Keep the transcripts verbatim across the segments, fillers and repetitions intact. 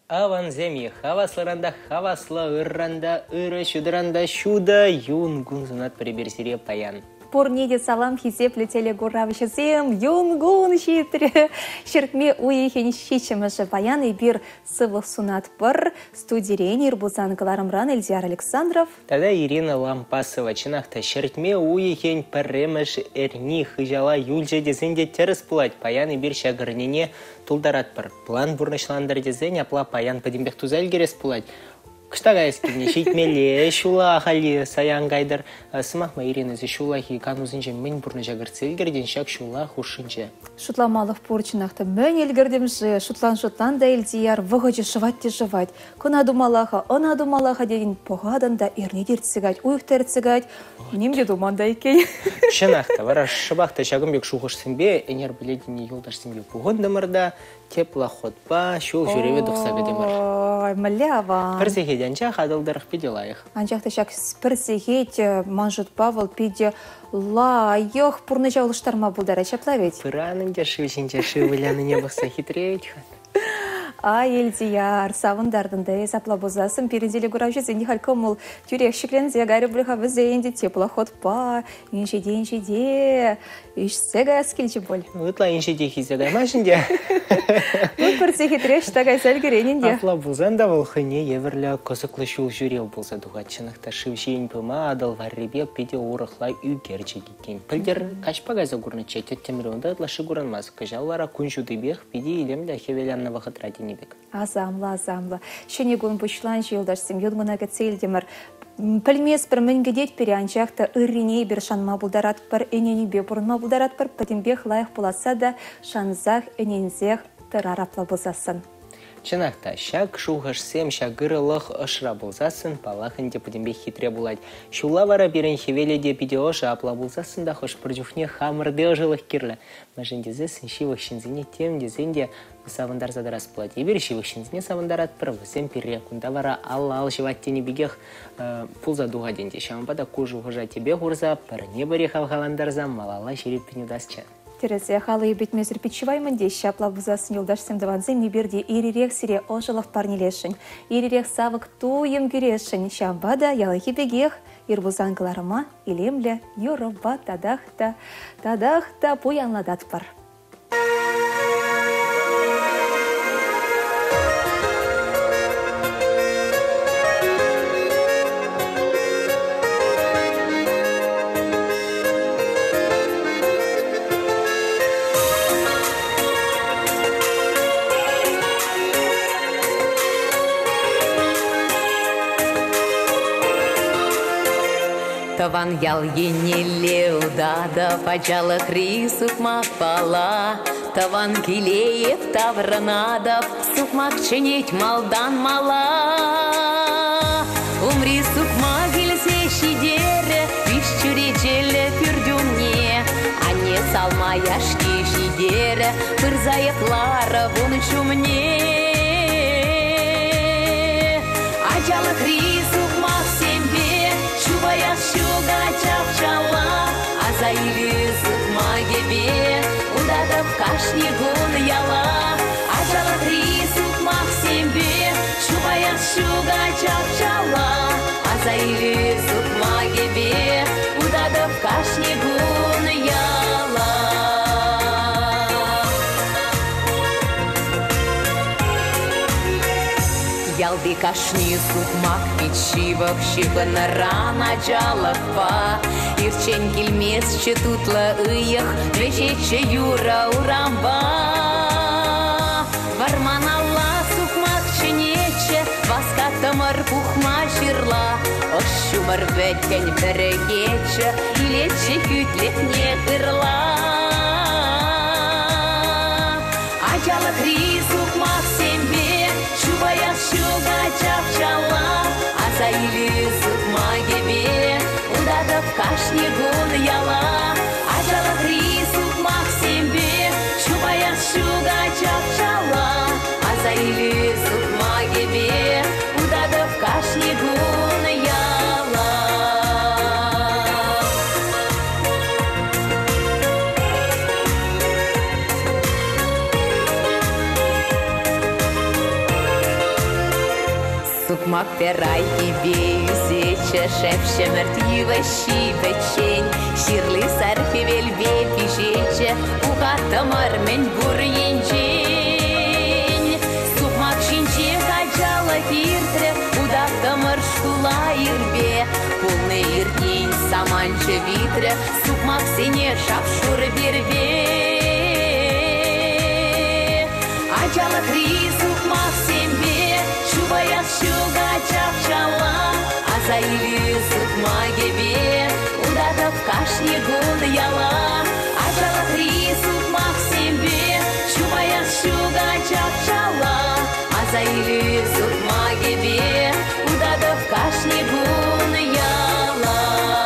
Аван земе хавасларанда хавасла ырранда ыры шудранда шуда юн гунзунат приберсире паян. Порниде салам хизепле телегуравшызем, юнгун шитре. Шеркме уехен шичемышы баян и бир сывых сунат пыр. Студиренер бузан Галарамран Эльзияр Александров. Тогда Ирина Лампасова чинахта шеркме уехен пырремыш эрни хыжала юльже дезенде терс плать. Паян и бир шагырнене тулдарат пыр. План бурнышландар дезен, апла паян падимбех тузаль герес плать. Кштагайскивне шейтмеле, шула хали саян гайдар. Сымахма Ирина зе шулахи канузынче мен бурны жагырцы илгерден шак шула хушынче. Шутламалых порчынахта мен илгердемші, шутлан-шутлан да Эльзияр вғычы шыватте жывать. Кына думалаха, ына думалаха деген погадан да эрнедер цигать, уйхтер цигать. Немде думанда екей. Шынахта, вара шыбахта шагымбек шухыш сымбе, энер біледіне юлдаш сымбе пугондымырда, теплоходпа, шул жүреве дұқсабе демір. Ой, малява. Персехедянча хадылдырық педелайық. Анчақта шак персехет манжут Павел пиде лайық пұрны жаулыштарма бұлдара чаплавет. Пыранын жашы, жинжашы, віляны не бұқса хитрейт. Ай, Эльзияр, савындардында есапла бозасын, переделі күравші зенде халком ол тюрек шеклензе гәрі бұлыға візенде теплоход па, иншеде, иншеде, ішсега әскелчі бол. Ұтла иншеде хизега машынде. Бұл көрсе хитреш тағай сәлгіренінде. Апла бұзанда бұл хыне еверлі қосықлы шул жүрел болса дұғатшынықта шывшейін пыма адыл варребе педе орықла үйгерчі кеткен. Пілдер кашпағаза күрні чәтет темірі атлашы күрінмаз. Кажаллара күн жүдібех педе илемді хевелянны вақыт радин. Азамла, азамла. Шенегун бұшлан жылдашсым, юдмынағы цельдемір. Пілмес бір мінгедет переанчақты үрреней бір шанма бұлдарат бір, эненебе бұрынма бұлдарат бір, пәдімбех лайық боласа да шанзақ, энензех тұрарапла бұзасын. Чынақта, шак шуғышсем шагырылық ұшыра болзасын, палақынде пөдімбе хитре болад. Шула вара берен хевеледе пидеоша апла болзасын да хош пыржуфне хамырды ұжылық керлі. Мәжіндезе сыншивық шинзіне тем дезенде савындар задарас плат. Ебер шивық шинзіне савындар атпыр, візем перре. Кунда вара алла-ал живаттені бігех пулза дуға денде. Шамбада кожу ғыжа тебе ғурза, пірне бірі хавғаландарза, малала шереппені дасча. Терезе халы бетмезір печеваймын де шапла бұзасын елдашсым даванзым неберде ирирек сире ожылық парнелешін. Ирирек савық туым күрешін. Шамбада ялығы бегех, ирбузанғыларыма илемлі, юрыба тадақта, тадақта пуянладат бар. Таван ял енеле удада, пачалых рисук мақпала. Таван килеев тавранадов, сукмак чинить малдан мала. Умри сукма гельсе шидере, пищуре челе пюрдюмне. А не салма яшки шидере, пырзаев лара вунчу мне. Ачалых рисук мак сембе, шубая шуга чапчала, а за илизук магебе, удада в кашне гун яла. А жалат рисук максимбе, шубая шуга чапчала, а за илизук магебе, удада в кашне гун яла. Ялды кашни сукмак пичивок, щипана рана джалакпа. Ирчен кельмес четутла ыях, вечече юра урамба. Варманала сукмак чинече, васкатамар пухма жирла. Ошумар бәттен берегече, илече хүтлек не кырла. Ажалak рисукмак сембе, шубая шуга чапчала, а за илизук магебе, удада в кашне гун яла. Ажалак рисукмак сембе, шубая шуга чапчала, а за илизук магебе, удада в кашне гун яла. Сукмак перай тебе сече шепче мертвива щипечень. Ширли сарфевель вепишече ухатамар мен бурьенчень. Сукмак шинче качала киртре удавтамар шкула ирбе. Полный иртень саманче витре сукмак сине шапшур бербе. Ачала три сукмак сембе шубая шуга чапчала. А заили сукмагебе удата в кашне гон яла. Ачала три сукмак сембе шубая шуга чапчала. А заили сукмагебе удата в кашне гон яла.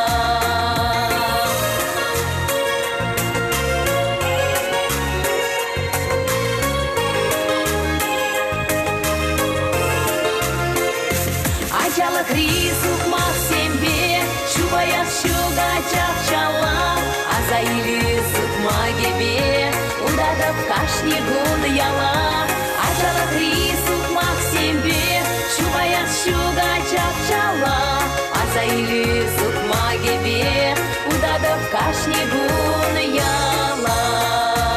Ачала крисук Максимбе, шубая шуга чапчала. А заили сукмагебе удата в кашне гон яла. Ачала крисук Максимбе, шубая шуга чапчала. А заили сукмагебе удата в кашне гон яла.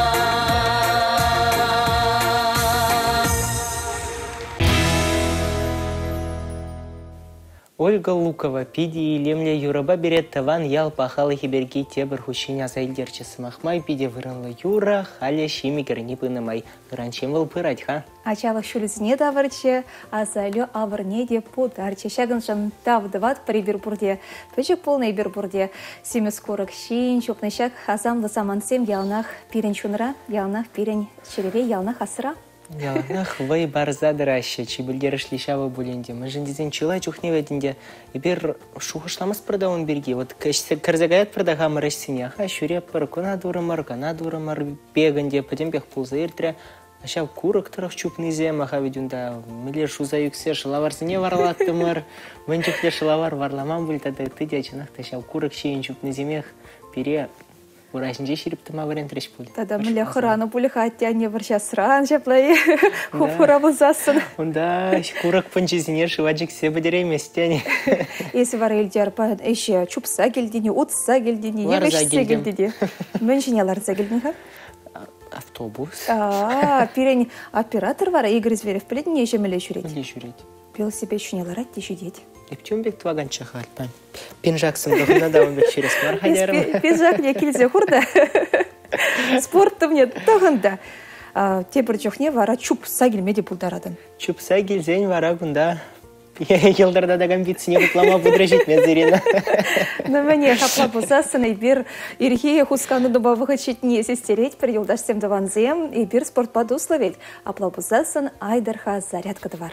Ольга Лукова, пиди и лемля юраба берет таван ял пахала хиберги тебр хущиня зайдерче смахмай пиди вырынла юра, халя шими керни пынымай. Гранчем был пырать, ха? Ачала шулізіне давырче, а зайлю авырнеде подарче. Шагыншын тавдыват прибирбурде. Пөчек полный бирбурде. Семі скорок шин, чопнышак азамлы замансем ялнах пирен чунра, ялнах пирен череве, ялнах асыра. Ялнах вай барзадыраща, чибілдеріш лишава буленде. Мәжін дезен чыла чухневедінде. Ебер шухышламыз продавын берге. Вот кірзагаят продағамы растине. Ха, шуреп пыр, кона дурымар, кона дурымар бегінде. Пөден бег пулза ертірі. Аша курок тұрық чупны зем, аха ведюнда. Мілер шуза юксе шылаварзыне варлаттымыр. Вэнчукле шылавар варламан бультады. Ты дячынақ ташав курок шейін чупны земех. Пере Уражнже шириптыма вариант речь будет. Тогда мы ляхрану были хотя не варча сран жаплай хуфура бузасын. Да, курок панчизине шиваджик все бадерей местяне. Если варил дярпа еще чупса гельдини, утса гельдини, ебешся гельдини. Меньше ларца гельдиха. Автобус. А, пирень оператор вара Игорь Зверев плетни еще меле чурить. Меле чурить. Пил себе еще не ларать, еще деть. И в чем бег тваган чахаль, пан? Пинжак сам надо он бег через мархадяром. Пинжак не кильзе хурда. Спорт-то мне таганда. Те причухне вара чуп сагель меди пулдарадан. Чуп сагель зень вара гунда. Елдарда даган битсіне құтлама бұдрежет мезерена. На мне хапла бузасын и бир ирхия хускану добавыға четне сестереть при елдашсем даванзем и бир спортпаду условить. Апла бузасын айдарха зарядка двар.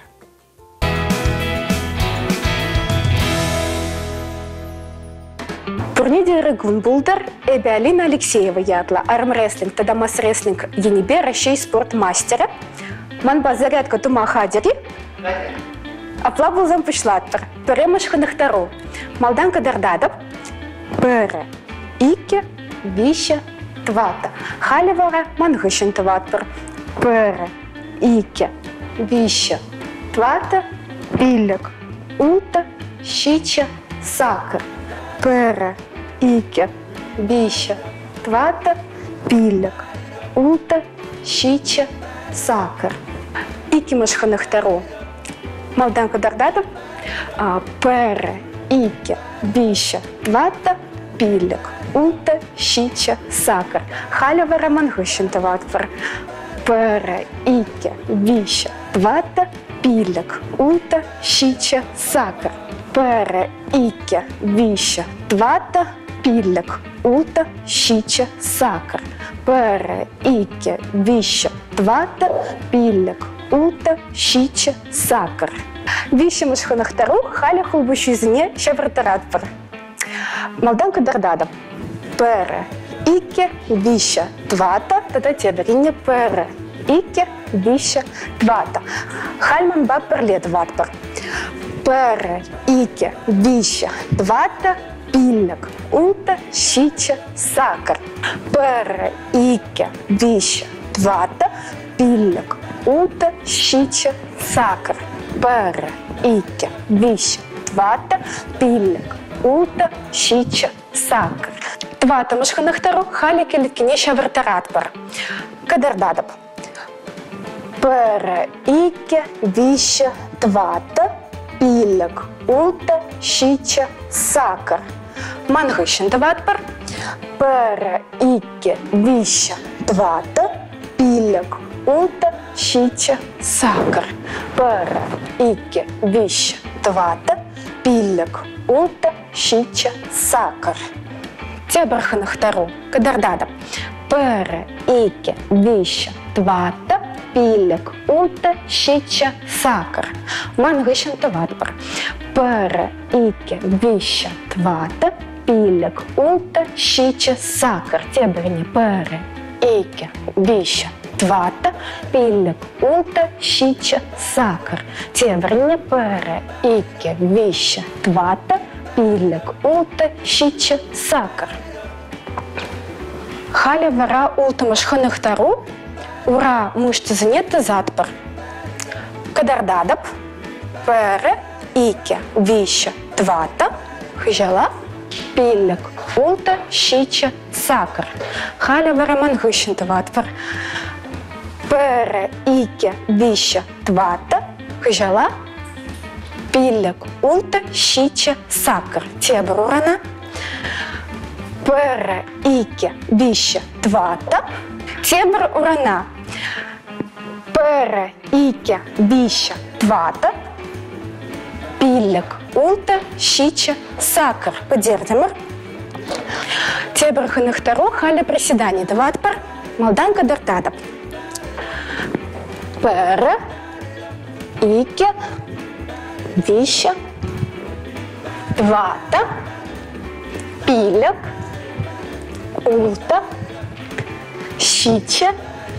Турниде рыгун булдар эбе Алина Алексеева ядла армрестлинг тадамас рестлинг енибе Рощей спортмастера. Манба зарядка тума хадери. Апла булзам пышлаттыр. Перемыш ханахтару. Малданка дардадап. Пере. Ике. Вища. Твата. Халивара мангышын тваттыр. Пере. Ике. Вища. Твата. Пилек. Ута. Щича. Сакар. Пере. Ике. Вища. Твата. Пилек. Ута. Щича. Сакар. Ике мыш ханахтару. Малданка дардадап, пере, ике, вища, твата, пилек, ута, щича, сакар. Халивара мангышын тватвар. Пере, ике, вища, твата, пилек, ута, щича, сакар. Пере, ике, вища, твата, пилек, ута, щича, сакар. Пере, ике, вища, твата, пилек, ута, щича, сакар. Вище мышханахтару халя хулбущизне шевртаратпар. Малданка дардада. Пере, ике, вища, твата, тата теберине пере, ике, вища, твата. Хальман ба перлет ватпар. Пере, ике, вища, твата, пилек, ута, щича, сакар. Пере, ике, вища, твата, пилек, ута, щича, сакар. пер, ике, вище, твата, пиллик, улта, щича, сакр. Твата мышханахтару хали келеткене шавартарат бар. Кадардадап. Пер, ике, вище, твата, пиллик, улта, щича, сакр. Мангышин тват бар. Пер, ике, вище, твата, пиллик, улта, щича, сакр. Пер, ике, вище, твата, пиллик, улта, щича, сакр. Тебарханахтару, кадардадап. Пер, ике, вище, твата, пиллик, улта, щича, сакр. Мангышин тватпар. Пер, ике, вище, твата, пиллик, улта, щича, сакр. Тебарни, пер, ике, вище, твата, пиллик, улта, щича, сакр. Тебарни, пер, ике, вище, твата, пиллик, улта, щича, сакр. Халя вара улта машханахтару, ура мышцы занята затпар. Кадардадап. Пер, ике, вище, твата, хижала, пиллик, улта, щича, сакр. Халя вара мангышин тватпар. Пер, ике, вище, твата, хижала, пиллик, улта, щича, сакр. Тебрурана. Пер, ике, вище, твата, тебр урана. Пер, ике, вище, твата, пиллик, улта, щича, сакр. Подердемр. Тебр ханахтару халя приседание. Тватпар, малдан кадартадап. Пер, ике, вище, твата, пиллик, улта, щича,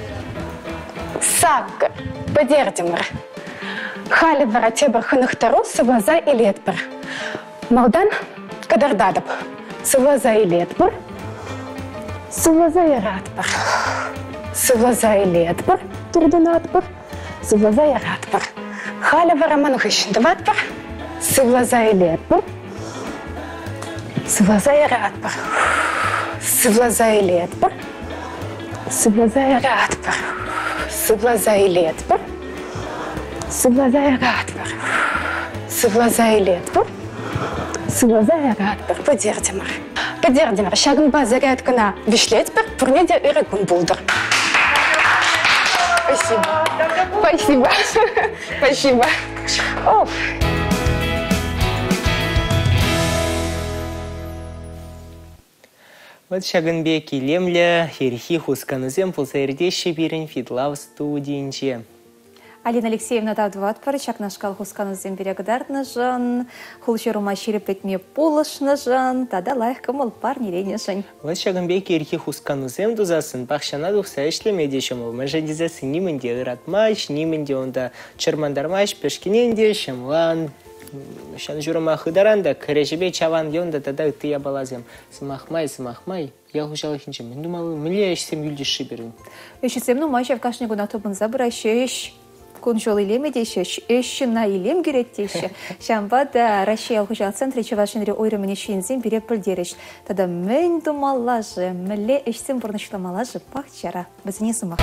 сакр. Подердемр. Халя вара тебр ханахтару саваза и летпар. Малдан кадардадап. Саваза и летпар. Саваза и радпар. Саваза и летпар. Турденатпар. Саваза и радпар. Халя вара мангышин тватпар. Саваза и летпар. Саваза и радпар. Саваза и летпар. Саваза и радпар. Саваза и летпар. Саваза и радпар. Саваза и летпар. Саваза и радпар. Подердемр. Подердемр. Шагын базарят кана вишлетпар. Пурнедя ирекун булдыр. Спасибо. Спасибо. Спасибо. Оф. Вот шагынбек илемле, ерхи хусканызем пулсайрдеші берін фидлав студиинче. Алина Алексеевна Давдватпар, чакнашкал хусканызем берегдардны жан, хулчерума шерепетме полышны жан, тада лайхкамыл парнелене жан. Вот шагынбек ерхи хусканызем дузасын, бақшана дұқса ішлеме дешімі, мәжен дезасын немінде ыратмаш, немінде онда чырмандармаш, пешкененде, шымлан, шан журама хыдаранда, кірежебе чаван йонда тада ты я балазем. Сымахмай, сымахмай, я хужал ихинче, мен думал, миле ешсем юлдеші берін. Ешсем, ну, майша в кашне гуна тобын забыра, шеш, кун жол илеме деші, еші на илем керет деші. Шамбада Россия хужал центре чавашынре ойрымыне шейінзем бере пілдереш. Тада мен думалажы, миле ешсем бұрнышламалажы пақчара. Бізіне сымақ.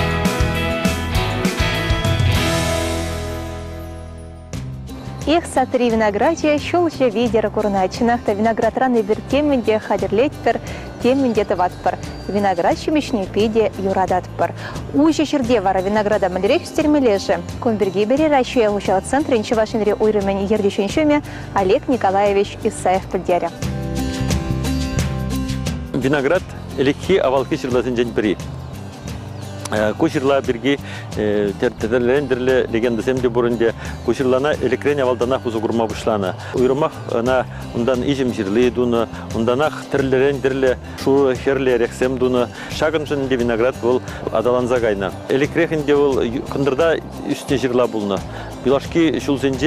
Их сатри виноградия щелча видера курначинахта виноград раны бир темменде хадерлетпер, темменде таватпар. Виноград щемечне педе юрадатпар. Ужи черде вара винограда мальреч стермележе. Комберги бери ращуя учал центре нчевашинре уйрымен ердещенщуме Олег Николаевич Исаев пыльдеря. Виноград элекхи авалхи шырласын жен бери. Куширла бирги терлендерле легендасем де бурунде куширлана элекрен авалдана хузугурма бушлана. Уйрумах на ундан ижим жирли дуна, унданах терлендерле шу херле рексем дуна. Шагыншын де виноград был адаланза гайна. Элекрехин де был кындырда үстне жирла булна. Билашки шулсенже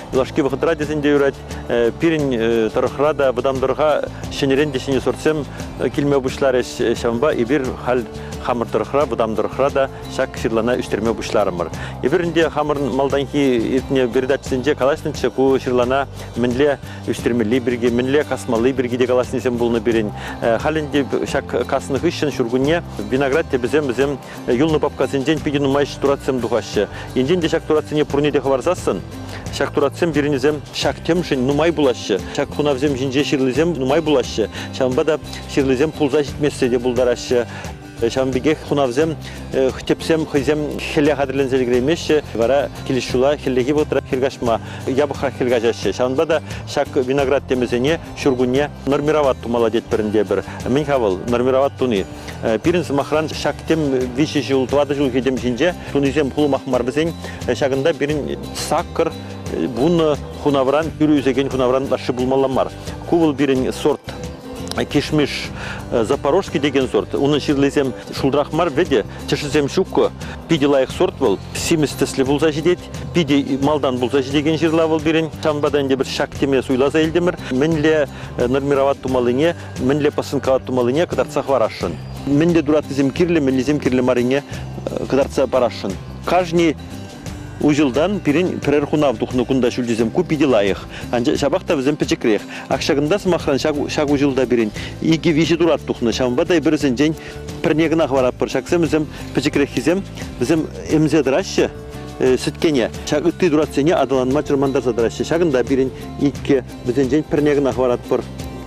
Илашки вахытра десенде юрать, пирин тарахрада, бадам дорога, шенерен десене сорсем килме бушлареш шамба, и бир хал хамыр тарахра, бадам дорохрада, шак ширлана үстерме бушларымыр. И биринде хамыр малданхи итне передачсенде каласнынча ку ширлана менле үстермели бирге, менле касмалы бирге де каласнесем булны бирин. Халинде шак касных ищен шургунне, виноград те безем безем юлны папкасенжен пидину майш турацем духашы. Инженде шак турацене пурнеде хаварзасын. Шак турацем биринезем шак темшин нумай булашы. Шак хунавзем жинже ширлизем нумай булашы. Шамбада ширлизем пулза житмессе де булдарашы. Шамбиге хунавзем хтепсем хызем хеле хадырлензели гремеші, вара келешула хеллеги бұтыра хелгашма ябыха хелгажашы. Шамбада шак виноград темезене шургуне нормироват тумала детперінде бір. Мен хавал нормироват туны. Пиринс махран шак тем виші жыл, туады жыл хедем жинже, тунызем хулу махмар бізен, шагында бірін саккыр, бұны хунавран, үрі үзеген хунавран ашы бұлмаламар. Кувыл бірін сорт кишмиш запорожский деген сорт. Onun şirlesem şuldraхмар veде, çeşitsem şukko pidi layık sort bol. Simistesli bulsa jidet, pidi maldan bulsa jidegen şirla bol birin. Çambadan de bir şak teme suylasa eldemir. Menle nормировать tumalıне, menle pasınkavat tumalıne kadarsa varашын. Menle durat bizim kirli, menle bizim kirli marine kadarsa parашын. Каждый Ужылдан пирин перерхунав тухну кунда шүлдезем купиди лайых. Анжа шабахта візем печекрех. Ақшағында смахран шаг ужылда бирин. Иги виши дурат тухну. Шамбадай бірізен жен пірнегінақ варап бір. Шақсем візем печекрех хизем. Візем эмзе дырашы сүткене. Шаг үтті дурат сене адаланма чырмандар задырашы. Шағында бирин икке візен жен пірнегінақ варат бір.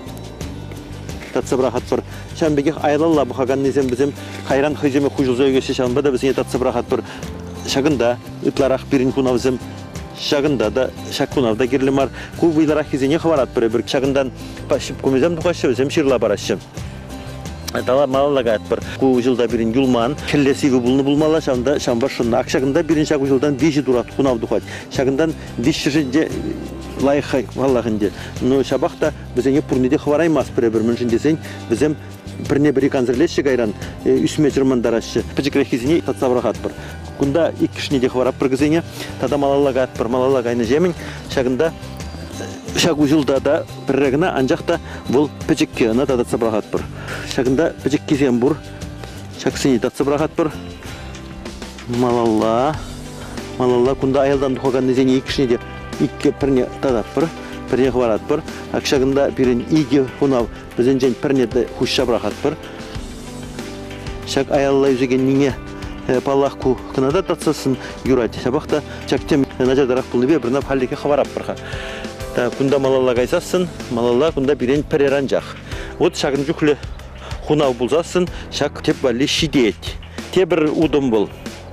Татсабрахат бір. Шамбегех айлалла бұхаган незем візем хайран хыземе хужылза өгесі шамбада візене татсабрахат бір. Шагында ытларах бирин кунавзем шагында да шак кунавда кирлемар ку виларах хизене хварат бир бир шагындан пашып кумезем тухашы зем ширла барашы дала маллагат бир ку жылда бирин юлман келлесиби булны булмала шамда шамбашын акшагында бирин шак жылдан биши турат кунав тухат шагындан бишшиже лайхай валлагынде но шабахта бизене пурниде хвараймас бир бир мыншын десең бизем бірне бірі конзерлеші гайран үсме жырмандарашы пачекрехизіне татсабрахат бір. Кунда иккішіне де хварап бір гізене, тада малаллагат бір малаллагайны жемін, шағында шағу жылда да біррегіна анжақта бұл пачекке ана татсабрахат бір. Шағында пачеккезен бұр, шақсыне татсабрахат бір. Малалла, малалла кунда айалдан дұқаған незене иккішіне де икке бірне тадат бір. Бірне хварат бір. Ақшағында бірін иге хунав бізден жән пірнеді хұшша бірақат бір. Шақ аялла үзеген неге паллах ку кынада татсасын юрат. Шабақта шақтем нажардарақ бұлны бе бірінап халдеке хварап бірға. Күнда малалла қайсасын, малалла күнда бірін піреран жақ. От шағын жүхлі хунав бұлзасын, шақ теп бәлі шидет. Те бір удым бұл.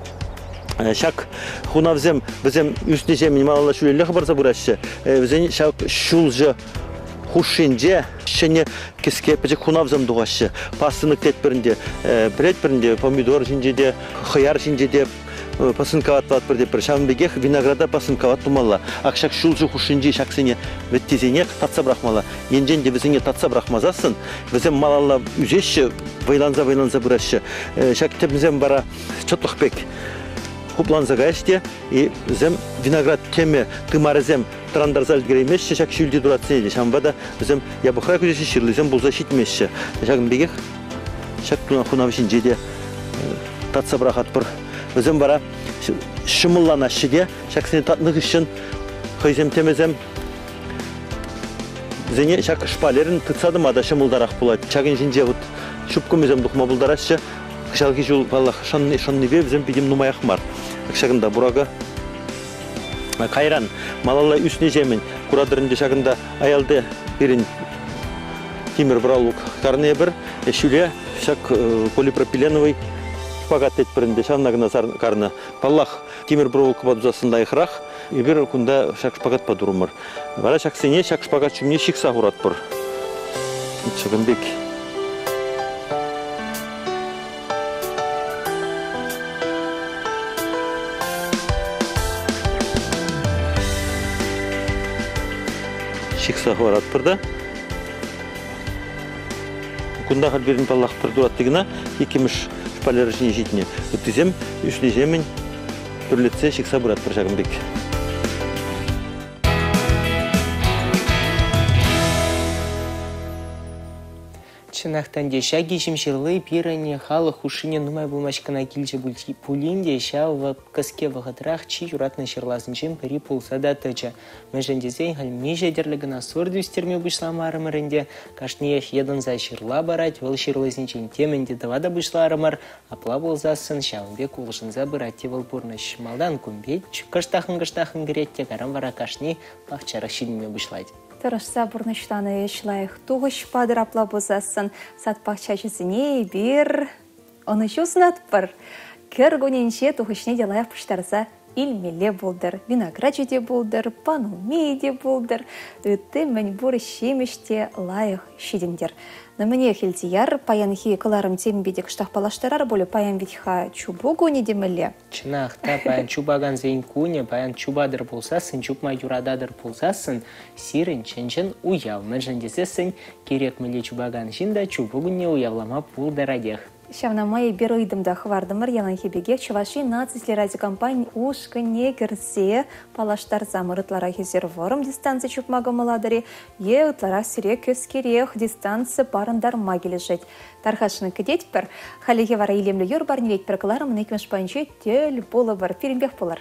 Шак хунавзем bizem üstüne zemin malalla şöyle xabarsa burası. Bizden şak şulca huşince şene keske pecek hunavzem doğaşı. Pasınık tetberinde, bretberinde pomidor jinjede, xiyar jinjede pasınkavat vat bir de şambege vinograدا pasınkavat tumalla. Akşak şulca huşince şaksene vettizene tatsa bırakmala. Yenjende bizene tatsa bırakmazasın. Bizem malalla üzeşi vaylanza vaylanza burası. Şak tebizem bara çotluk pek. Хуплан загаште и зем виноград теме тымарзем трандарзаль гремешше шак шүлде дуратседе шамбада зем я бахра күзеши ширлизем булза шитмешше шагын бегех шак туна хунавшин жеде татса брахат бір зем бара шымыллана шиде шак сен татных үшін хызем темезем зене шак шпалерин тыцадым ада шымылдарақ булат шагын жинже вот шупкумезем духма булдарашы Шалги жол балах шанны шанны бе bizem бидим нумаях мар. Шагында бурага кайран малалла үстіне жемен курадырынды шагында аялды берин тимир бралук карне бір шүле шак полипропиленовый шпагат тетперинде шаннагына карны балах тимир бралук бадузасында ихрах и бир кунда шак шпагат падурумар. Бара шак сене шак шпагат чумне шикса хурат бір. Шагынбек Шикса хварат бірді. Күнда қалберін баллақ бір дұраттығына екеміш шпалер ішіне жетіне. Өттізем, үшіне жемін, түрлетсе шикса бұрат бір жағын бек. шынақтан шаги жимшірлы пиране халық ушыне нумай булмашкана килче пулинде шау кыске вағытырақ чи юратны шырласын піри пулса да тыча. Мәжендезен хал меже дерлігіна сорды үстерме бұшламарымырынде кашниех едін за шырла барать, выл шырлазничен теменде давада бұшламар, апла болзасын шаунбек улышынза бұратте выл бұрныш. Малдан күмбет, кыштахын-кыштахын гретте карам вара кашни пахчара шидіме бұшлайды. Тұрышса бұрныштаны ешлайық туғыш падыр апла бозасын, сатпақча жүзіне бір, оны жүзін атпыр. Кір гөненше туғышне делайық пұштарса илмеле болдыр, винограджеде болдыр, панумейде болдыр, үтті мән бұры шемеште лайық шидіндер. Нөміне хелтияр, паянхи кыларым тембедек штақпалаштарар болы паян витха чубу гөне демеле. Чынақта паян чубаган зейн куне, паян чубадыр болсасын, чубма юрададыр болсасын, сирін чынчын уяв. Мәжіндесесін керек міле чубаган жинда чубу гөне уявлама пулдарадех. Шавнамай бір ұйдымда хвардымыр яланхи бегек Чуваши нацизлі радиокомпания ушқы не кірсе палаштар замырытлара хезерворым дистанция чупмага маладари, е ұтлара сире көз керех дистанция парындар магелі жет. Тархашыны кедет бір, халеге вара илемлі юр бар нелет бір кыларым, некмеш панче тел болы бар, перембек болар.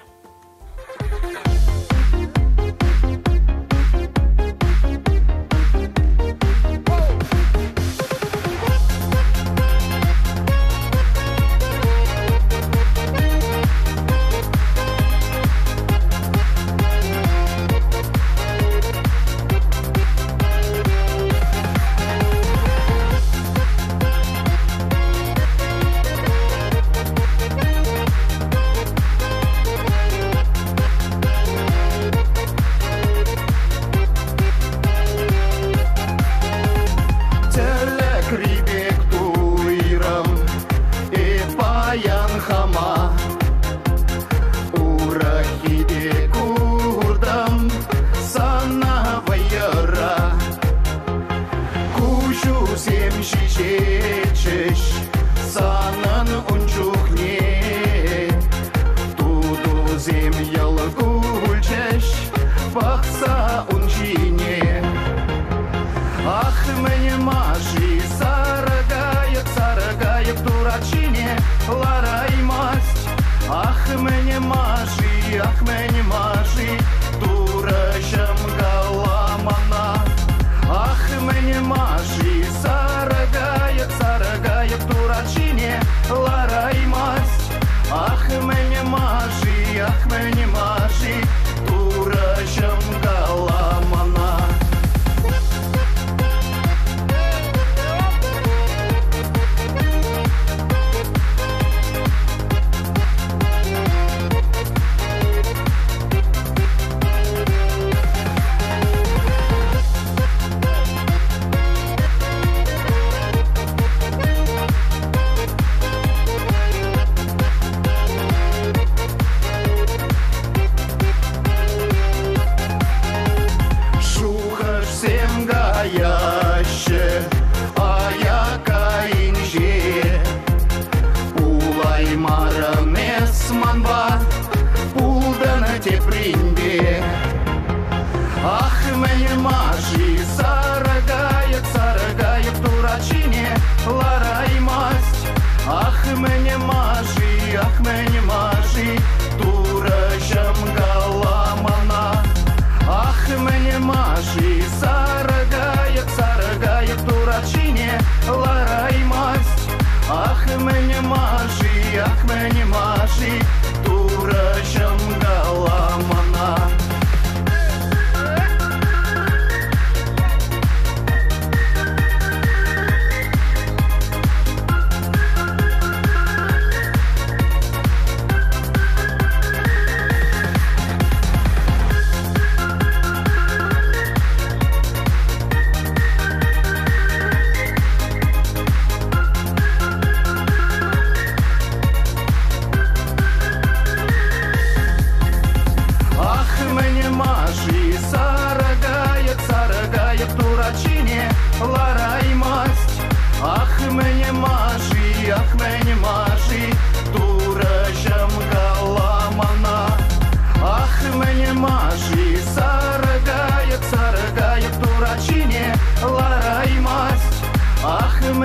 Ах,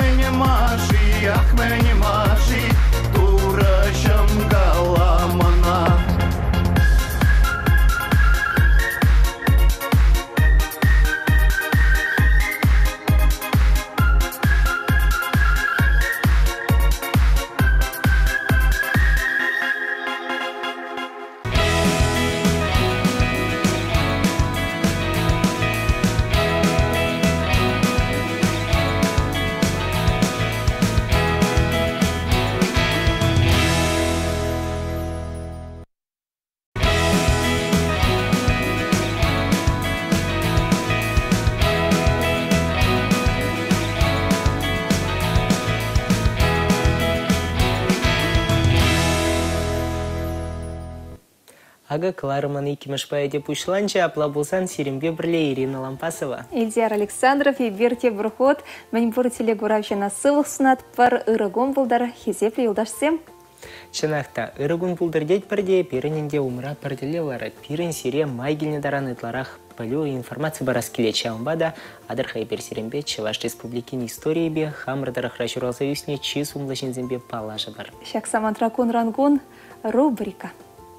Ага Кларман икимеш поэде пушланча аплабулсан сирембе бірле Ирина Лампасова. Ильдер Александров и Берте Брухот Манипур телегуравчана сывых сунат пар ырыгон булдар хизепли юлдашсем. Чынақта, ырыгун булдар дед бірде пиренінде умра парделелары. Пирен сире майгеліне даран ытларах палю информация барас келеча умбада адырхай бер сирембе Чуваш республикин истории бе хамырдарах рашуралса юсне чиз умлашын зембе палажа бар. Шаксамантракун рангун рубрика.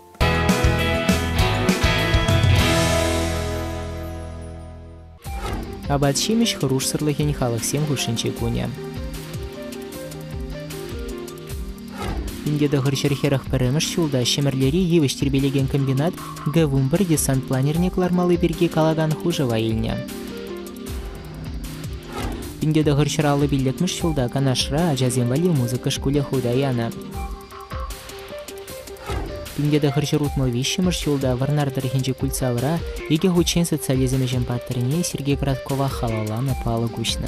Абадшимиш хуруш сырлыхен халық сем хушинче куня. Индеда хыршерхерах пәріміш шулда шемерлері евіш тербелеген комбинат гавумбір десант планернеклар малы берге калаган хужава еліне. Индеда хыршералы биллекміш шулда канашра ажаземвали музыка шкуле худаяна. Индеда хыршерутмал вишіміш шулда варнардар хенже кульцавра еге хучен социализм ежен паттерне Сергей Краткова халалана палы гушна.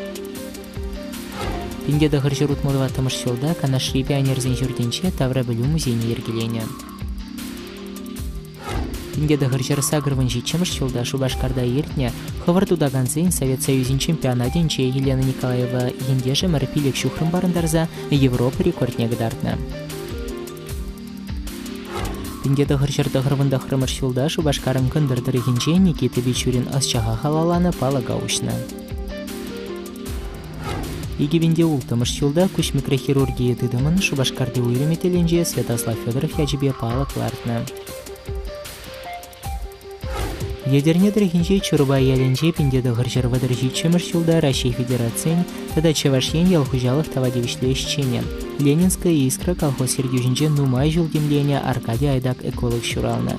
Индеда хыршерут модватымыш шолда канашри пионерзен жүрденче тавра білу музейне ергелене. Индеда хыршер сагырвын житчемыш шолда Шубашкарда ертне хывыртуда ганзен Совет Союзин чемпионатинче Елена Николаева ендеже мәрпилек шухрым барындарза Европа рекордне гдартна. Индеда хыршерда хырвында хырымыш шолда Шубашкарым кындырдыры хинче Никита Бичурин асчаға халаланы палага ушна. Егевенде ултымыш жылда күш микрохирургия дыдымын Шубашкарды уйрыметеленже Святослав Федоров яжебе палық лартны. Ядернедір хинже Чурбай яленже пиндеді ғыржыр вадыр житчемыш жылда Россия Федерациян тада Чевашен ялхужалых тавадевишле ищене. Ленинская искра колхоз сергюжинже нумай жылдемлене Аркадий Айдак эколог шуралны.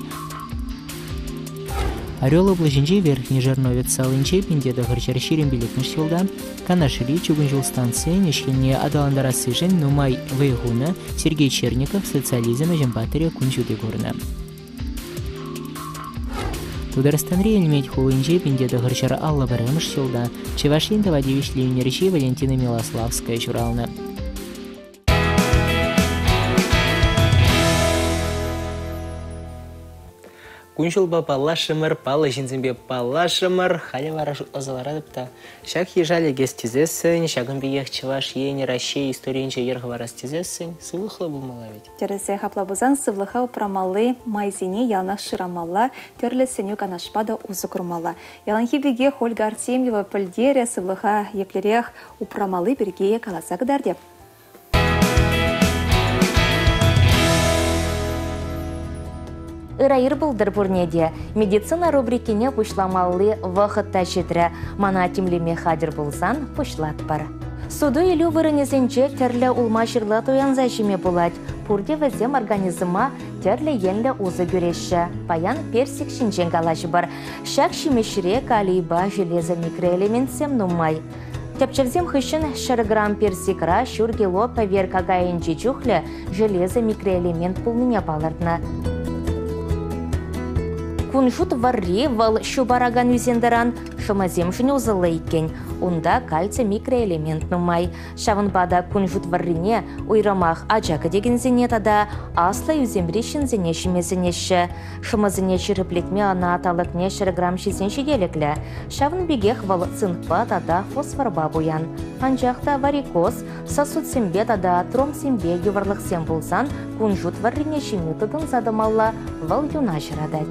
Орел облажинже верхний жерновец салынче пиндеді ғыржыр шерен билетміш жылда Канашри чугун жыл станция нешкенне адаландара сыжен нумай вейгуна Сергей Черников социализм жемпатере кунчуды горна. Тударстанри эльметь хулынже пиндеді ғыржыр алла барымыш жылда Чевашин тавадевишле юнерчи Валентина Милославская журална. Күншілба палашымыр, палы жинзімбе палашымыр, халі вара озаларадыпта. Шак ежалі гестезесін, шагын бейех Чеваш ені Россия историйінше ерғы варастезесін, сывлықлы бұлмала ведь. Тересе хаплабузан сывлыха упрамалы, майзине ялнақ шырамала, терлі сеню канашпада узы күрмала. Яланхи беге Ольга Артемьева пілдере сывлыха еплерех упрамалы бергее каласа кыдардеп. Ырайыр бұлдыр бұрнеде. Медицина рубрикіне пұшламалы вақытта жетірі. Мана тимлеме хадыр болсан пұшлат бар. Суду елу вырынезінче терлі улма жырлы тоянза жеме болады. Пұрде візем организма терлі енлі ұзы көреші. Паян персик шинжен қалашы бар. Шак шимешіре калиба железа микроэлементсем нумай. Тепчевзем хыщын шарграмм персикра шургело поверка гайынче чухлі железа микроэлемент пулмине балырдна. Кунжут варри вал шубараган үзендеран шымазем жыне узылы екен. Унда кальций микроэлемент нумай. Шавынбада кунжут варрине уйрамах аджакы деген зенетада асла үзембре шинзене шимезенеші. Шымазене шырыплетме ана аталықне шырграмм шизен шеделіклі. Шавын бегех вал цинкпа тада фосфорба буян. Анжақта варикоз, сосудсембе тада тромсембе юварлықсем болсан, кунжут варрине шимютыдың задымалла вал юна жырадать.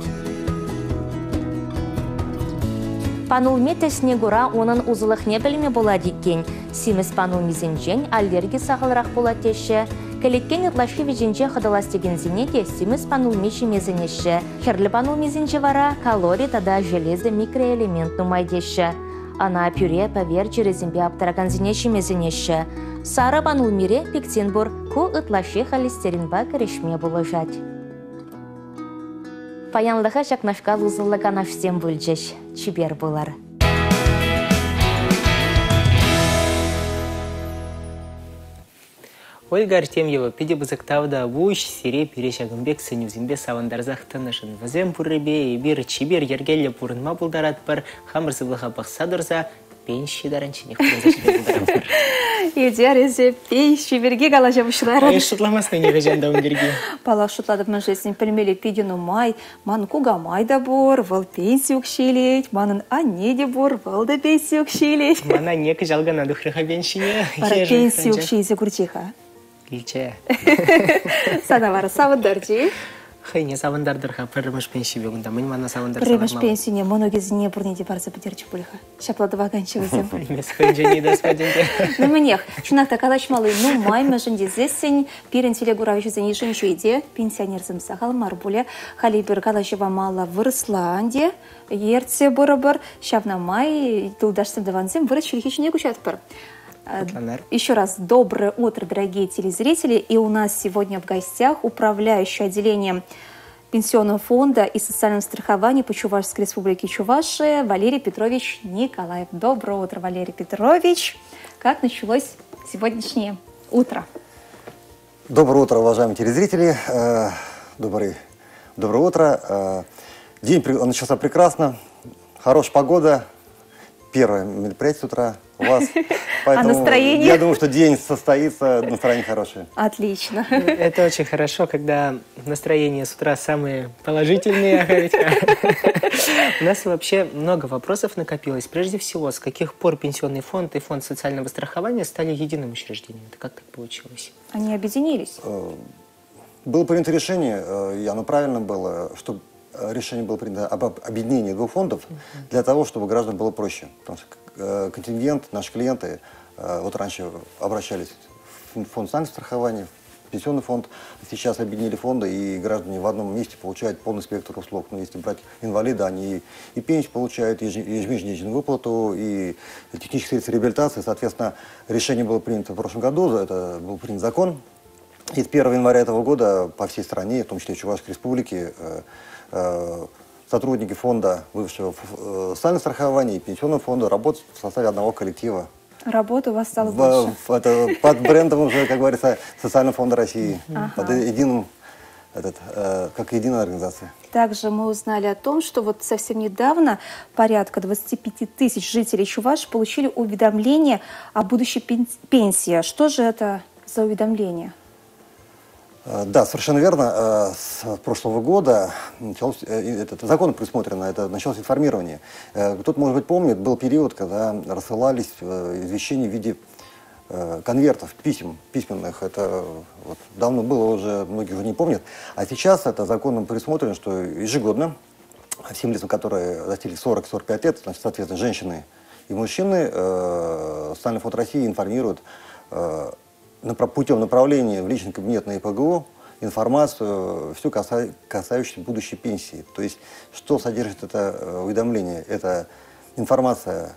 Панулме тесіне гура оның ұзылық не білме болады екен. Симес панулмезінжен аллерги сағылырақ болатеші. Кәлеткен ұтлашы веженже қыдаластеген зенеде симес панулме шимезінеші. Херлі панулмезінже вара калорий тада железі микроэлемент нумайдеші. Ана пюре павер жерезімбе аптараган зенешімезінеші. Сары панулмере пектенбур ку ұтлашы холестеринба кірешме болыжад. Паянлыға жақнашқа лузылыға нашсем бөлжеш. Чибер болар. Ольга Артемьева пиде бызыктавда вуш сире перешагымбек сынюзимбе савандарзах тынышын. Вазем пурребе бир чибер ергелле пурынма булдарат бар хамыр сывлыға бақсадырза пенсии даранчине хурзашпе. Илдер езе пенсия берге галажа бушылар. Ай шутламасты не гажанда он берге. Пала шутладып мәжлесін пілмелі педину май, манын куга май да бор, вал пенсия укшелет, манын анне де бор, вал да пенсия укшелет. Мана некі жалгана духрыха пенсия. Пара пенсия укшейзе курчиха. Илче. Сана вара савындарчи. Хай не савындардырха, піріміш пенсия бегунда. Мен мана савындар Піріміш пенсия не моногезіне бұрнеде барса бідерчі бұлыха. Шаплады ваганчы өзім. Емес хынжа не даспаденде. Ну менех, чунақта калашмалы, ну май мәжінде зесін, пирен телегуравичі зәне жынжуйде, пенсионерзім сағал марбуле, халибір калашыва мала вырысланде, ерце бұры-бір, шавна май, тылдашсым даванзем, вырыш шүрхечіне күшат бір. Еще раз доброе утро, дорогие телезрители. И у нас сегодня в гостях управляющий отделением Пенсионного фонда и социального страхования по Чувашской республике Чувашия Валерий Петрович Николаев. Доброе утро, Валерий Петрович. Как началось сегодняшнее утро? Доброе утро, уважаемые телезрители. Добрый, доброе утро. День начался прекрасно. Хорошая погода. Первое мероприятие с утра у вас. Поэтому а настроение? Я думаю, что день состоится, настроение хорошее. Отлично. Это очень хорошо, когда настроение с утра самые положительные. У нас вообще много вопросов накопилось. Прежде всего, с каких пор Пенсионный фонд и Фонд социального страхования стали единым учреждением? Это как так получилось? Они объединились? Было принято решение, и оно правильно было, что решение было принято об объединении двух фондов для того, чтобы гражданам было проще. Потому что контингент, наши клиенты вот раньше обращались в фонд социального страхования, в пенсионный фонд. Сейчас объединили фонды, и граждане в одном месте получают полный спектр услуг. Но если брать инвалида, они и пенсию получают, и ежемесячную выплату, и технические средства реабилитации. Соответственно, решение было принято в прошлом году, это был принят закон. И с первого января этого года по всей стране, в том числе и в Чувашской республике, сотрудники фонда высшего социального страхования и пенсионного фонда работают в составе одного коллектива. Работа у вас стала в, больше. В, это, под брендом уже, как говорится, Социального фонда России. Ага. Под единым, этот, э, как единая организация. Также мы узнали о том, что вот совсем недавно порядка двадцати пяти тысяч жителей Чувашии получили уведомление о будущей пенсии. Что же это за уведомление? Да, совершенно верно. С прошлого года началось, этот, закон предусмотрено, это началось информирование. Кто-то, может быть, помнит, был период, когда рассылались извещения в виде конвертов, писем, письменных. Это вот, давно было уже, многие уже не помнят. А сейчас это законом предусмотрено, что ежегодно всем лицам, которые достигли сорок-сорок пять лет, значит, соответственно, женщины и мужчины, Социальный фонд России информирует путем направления в личный кабинет на ИПГУ информацию, всю касающуюся будущей пенсии. То есть, что содержит это уведомление? Это информация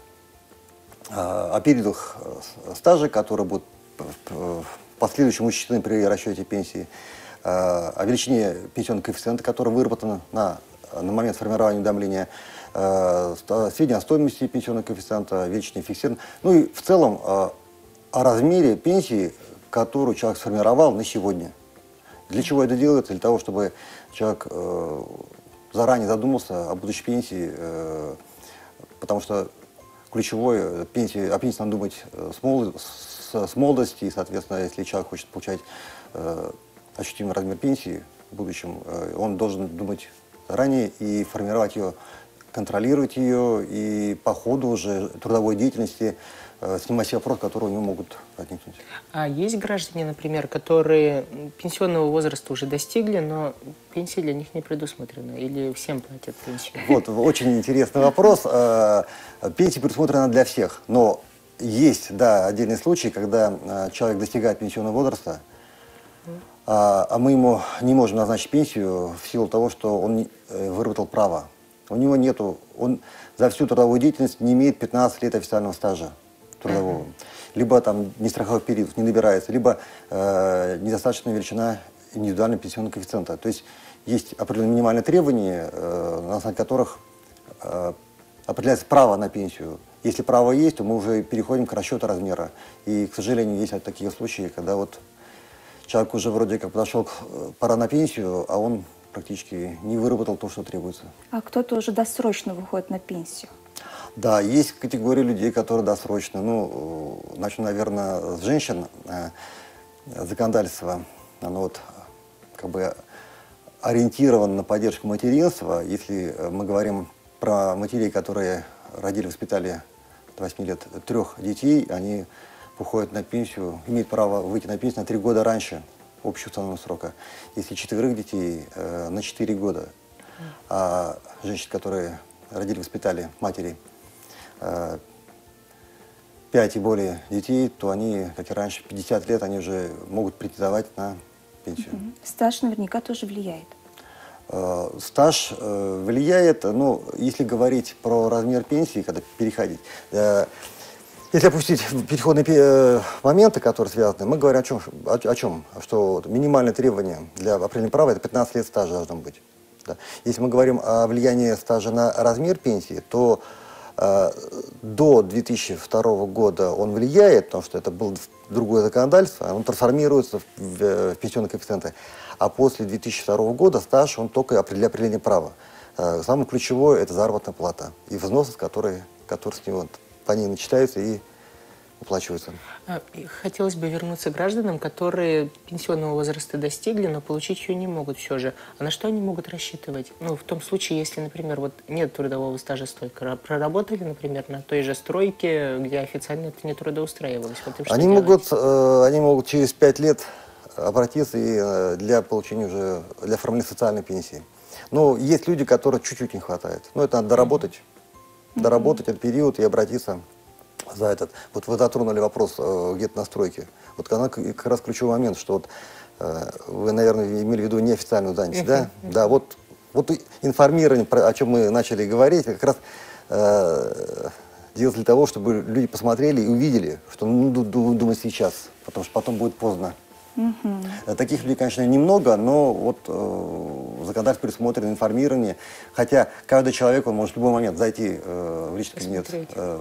о периодах стажа, которые будут в последующем учтены при расчете пенсии, о величине пенсионного коэффициента, который выработан на, на момент формирования уведомления, сведения о стоимости пенсионного коэффициента, величине фиксирования. Ну и в целом о размере пенсии, которую человек сформировал на сегодня. Для чего это делается? Для того, чтобы человек э, заранее задумался о будущей пенсии, э, потому что ключевое, пенсии, о пенсии надо думать с, молод, с, с молодости, и, соответственно, если человек хочет получать э, ощутимый размер пенсии в будущем, э, он должен думать заранее и формировать ее, контролировать ее, и по ходу уже трудовой деятельности снимать все вопросы, которые у него могут возникнуть. А есть граждане, например, которые пенсионного возраста уже достигли, но пенсия для них не предусмотрена? Или всем платят пенсию? Вот, очень интересный вопрос. Пенсия предусмотрена для всех, но есть, да, отдельные случаи, когда человек достигает пенсионного возраста, а мы ему не можем назначить пенсию в силу того, что он выработал право. У него нету, он за всю трудовую деятельность не имеет пятнадцати лет официального стажа трудового. Uh-huh. Либо там нестраховых периодов не набирается, либо э, недостаточная величина индивидуального пенсионного коэффициента. То есть есть определенные минимальные требования, э, на основе которых э, определяется право на пенсию. Если право есть, то мы уже переходим к расчету размера. И, к сожалению, есть такие случаи, когда вот человек уже вроде как подошел к пора на пенсию, а он практически не выработал то, что требуется. А кто-то уже досрочно выходит на пенсию? Да, есть категория людей, которые досрочно. Ну, начну, наверное, с женщин. Законодательство, оно вот как бы ориентировано на поддержку материнства. Если мы говорим про матерей, которые родили, воспитали до восьми лет трех детей, они уходят на пенсию, имеют право выйти на пенсию на три года раньше общего установленного срока. Если четверых детей, э, на четыре года. А женщины, которые родили, воспитали матери, э, пять и более детей, то они, как и раньше, в пятьдесят лет, они уже могут претендовать на пенсию. Угу. Стаж наверняка тоже влияет. Э, стаж э, влияет, ну, если говорить про размер пенсии, когда переходить, э, если опустить переходные э, моменты, которые связаны, мы говорим о чем? О, о чем? Что минимальное требование для определения права – это пятнадцать лет стажа должно быть. Да. Если мы говорим о влиянии стажа на размер пенсии, то э, до две тысячи второго года он влияет, потому что это было другое законодательство, он трансформируется в, в, в пенсионные коэффициенты. А после две тысячи второго года стаж, он только для определения права. Э, самое ключевое – это заработная плата и взносы, которые, которые с него по ней начитаются и уплачиваются. Хотелось бы вернуться к гражданам, которые пенсионного возраста достигли, но получить ее не могут все же. А на что они могут рассчитывать? Ну, в том случае, если, например, вот нет трудового стажа стойко, проработали, например, на той же стройке, где официально это не трудоустраивалось. Вот они, могут, э, они могут через пять лет обратиться и э, для получения уже, для оформления социальной пенсии. Но есть люди, которые чуть-чуть не хватает. Но это надо доработать. Mm-hmm. Доработать этот период и обратиться за этот. Вот вы затронули вопрос э, где-то на стройке. Вот она как раз ключевой момент, что вот, э, вы, наверное, имели в виду неофициальную занятость, uh-huh. да? Да, вот, вот информирование, про, о чем мы начали говорить, как раз э, делать для того, чтобы люди посмотрели и увидели, что ну, думать сейчас, потому что потом будет поздно. Uh-huh. Таких людей, конечно, немного, но вот э, законодательство предусмотрено информирование, хотя каждый человек, он может в любой момент зайти э, в личный кабинет, э,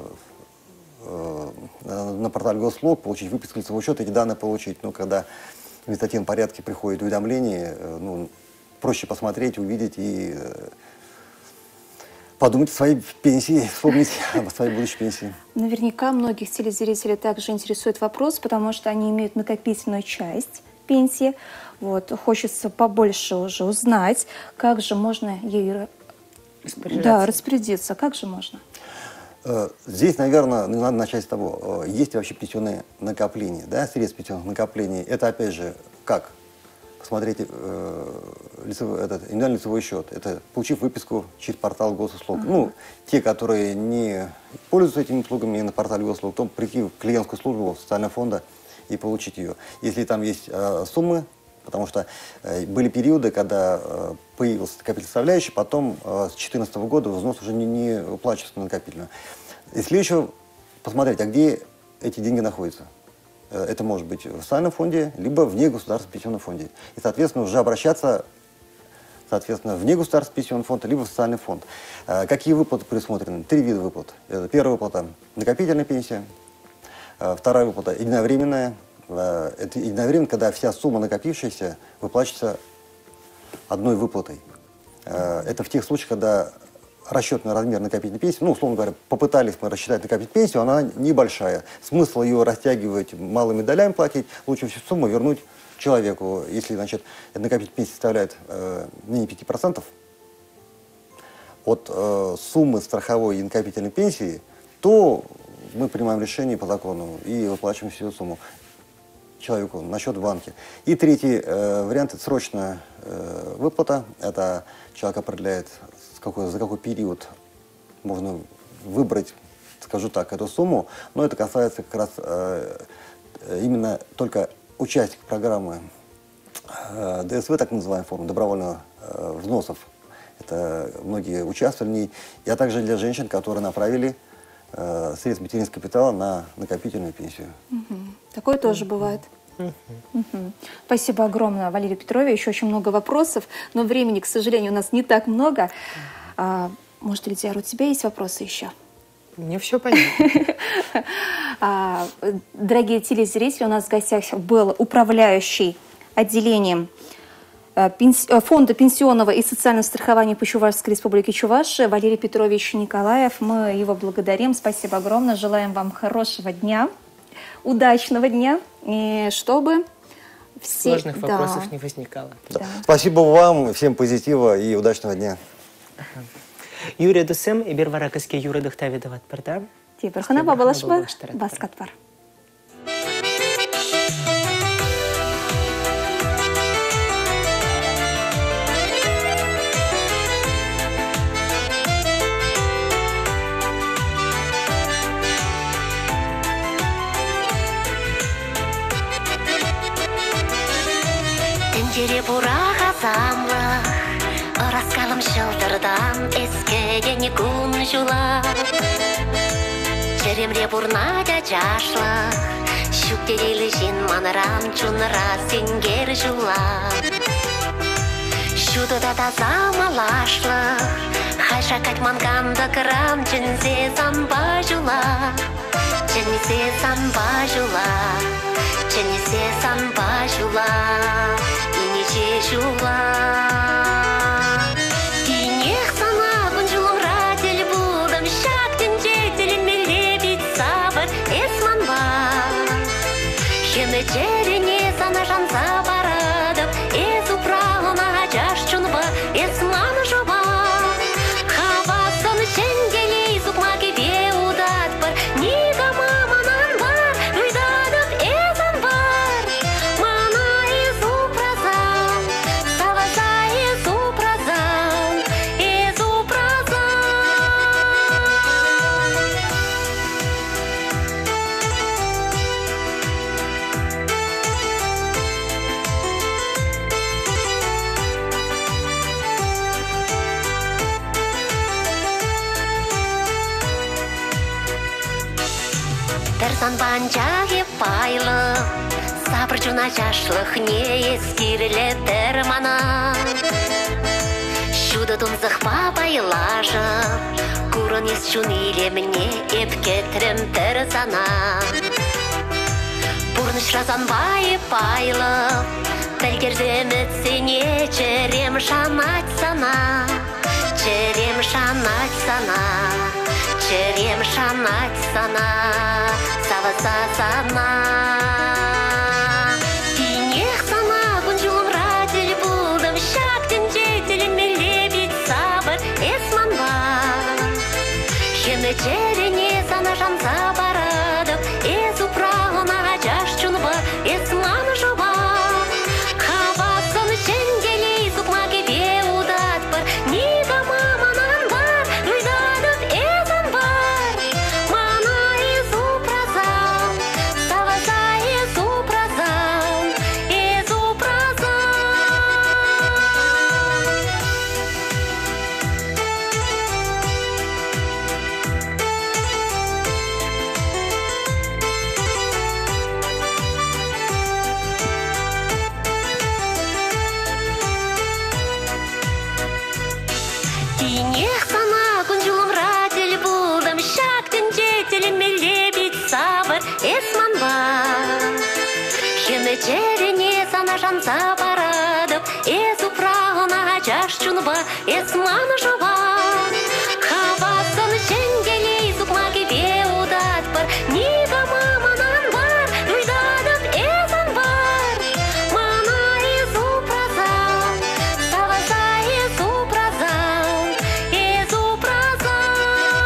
на портале Госуслуг, получить выписку лицевого счета, эти данные получить. Но когда в административном порядке приходит уведомление, ну, проще посмотреть, увидеть и подумать о своей пенсии, вспомнить о своей будущей пенсии. Наверняка многих телезрителей также интересует вопрос, потому что они имеют накопительную часть пенсии. Вот, хочется побольше уже узнать, как же можно ею да, распорядиться, как же можно? Здесь, наверное, надо начать с того, есть ли вообще пенсионные накопления, да, средства пенсионных накоплений. Это, опять же, как? Посмотрите, э, лицевой, этот, индивидуальный лицевой счет. Это получив выписку через портал Госуслуг. Uh-huh. Ну, те, которые не пользуются этими услугами на портале Госуслуг, то прийти в клиентскую службу социального фонда и получить ее. Если там есть э, суммы, потому что э, были периоды, когда э, появился накопительный составляющий, потом э, с две тысячи четырнадцатого года взнос уже не, не уплачивается на накопительную. Если еще посмотреть, а где эти деньги находятся, э, это может быть в социальном фонде, либо в негосударственном пенсионном фонде. И, соответственно, уже обращаться соответственно, в негосударственный пенсионный фонд, либо в социальный фонд. Э, какие выплаты предусмотрены? Три вида выплат. Это первая выплата – накопительная пенсия, э, вторая выплата – единовременная. Это единовременно, когда вся сумма накопившаяся выплачивается одной выплатой. Это в тех случаях, когда расчетный размер накопительной пенсии, ну, условно говоря, попытались мы рассчитать накопительную пенсию, она небольшая. Смысл ее растягивать малыми долями платить, лучше всю сумму вернуть человеку. Если, значит, эта накопительная пенсия составляет э, менее пяти процентов от э, суммы страховой и накопительной пенсии, то мы принимаем решение по закону и выплачиваем всю сумму человеку на счет в банке. И третий э, вариант – это срочная э, выплата. Это человек определяет, с какой, за какой период можно выбрать, скажу так, эту сумму. Но это касается как раз э, именно только участников программы э, ДСВ, так называемой формы, добровольного э, взносов. Это многие участвовали в ней. А также для женщин, которые направили э, средства материнского капитала на накопительную пенсию. Угу. Такое тоже бывает. Uh-huh. Uh-huh. Спасибо огромное, Валерий Петрович. Еще очень много вопросов, но времени, к сожалению, у нас не так много. А, может, Лидия, у тебя есть вопросы еще? Мне все понятно. а, дорогие телезрители, у нас в гостях был управляющий отделением Фонда пенсионного и социального страхования по Чувашской республике Чувашия Валерий Петрович Николаев. Мы его благодарим. Спасибо огромное. Желаем вам хорошего дня, удачного дня, и чтобы все... Сложных да. вопросов не возникало. Да. Да. Спасибо вам, всем позитива и удачного дня. Юрия Дусем и Берваракаске Юра Духтавидоват Парда. Теперь хана бабалашба баскатпар. Тенджере бураға замлық, ораскалым шылдырдан ескеге не күн жула. Черемре бурнада жашлық, шүктерелі жин манырам чунра сенгер жула. Шудыда да замалашлық, хайша катманганды кырам жінзе замба жула. Жінзе замба жула. Ченесе самба жула, инече жула. Тинех сана күн жулым радель будам, шактен жетелін мелебит сабыр эсманба. Хеме черене сана жанса барадым, эс упрағына жаш чунба, эсман жоба. Хавасын шенделей зукма кебе удат бар, нига маманан бар, уйдадып эзан бар. Мана эзу празан, саваса эзу празан, эзу празан. Терсан банжаги пайлы, сабыр жуна жашлық не ескирілі термана. Шуды думзық бабайлажы, күрін ес жуниле мне епкетрім терсана. Бұрныш разан бай пайлы, тәлгердемет сене черем шанать сана, черем шанать сана. Черем шанать сана, саваса сана. Тинех сана күн жулым радель будым, шактен жетелін мелебит сабыр эсманба. Хеме черене сана жанса барадым, эс упрағына жаш чунба, эсман жоба. Хавасын шенделей зукма кебе удат бар, нига маманан бар, уйдадып эзан бар. Мана эзу празан, саваса эзу празан, эзу празан. Тинех сана күн жулым радель будым, шактен жетелін мелебит сабыр эсманба. Хеме черене сана жанса барадым, эс упрағына жаш чунба, эсман жоба. Хавасын шенделей зукма кебе удат бар, нига маманан бар, уйдадып эзан бар. Мана эзу празан, саваса эзу празан, эзу празан.